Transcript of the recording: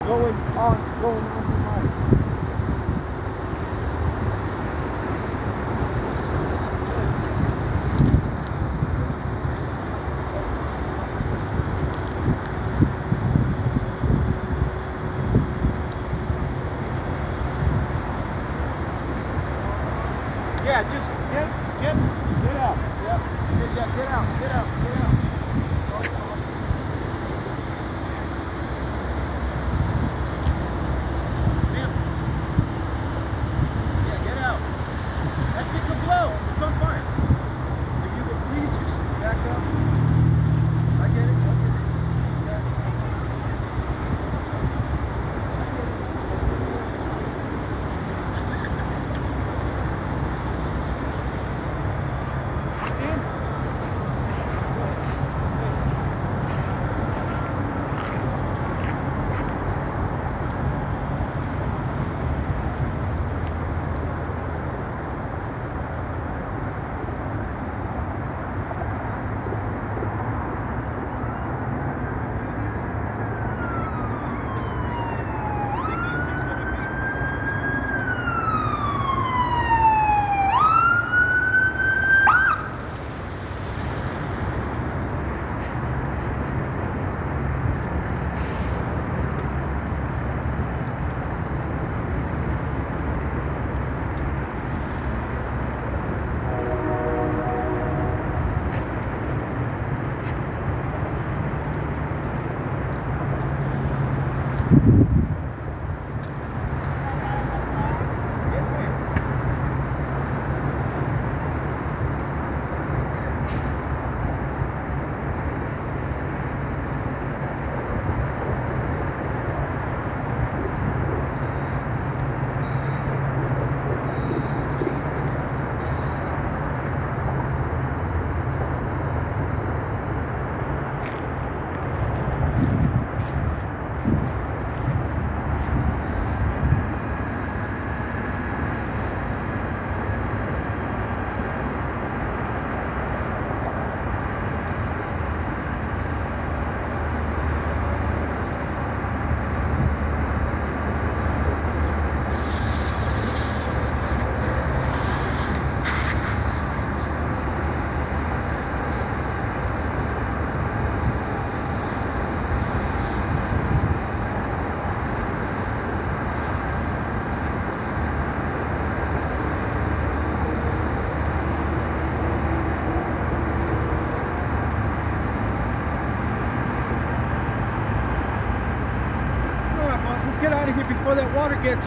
going on to my. Yeah, just get out. Yep. Yeah, get out. Yeah, get out. That thing could blow. It's on fire. If you could please just back up. I get it. These guys. Let's get out of here before that water gets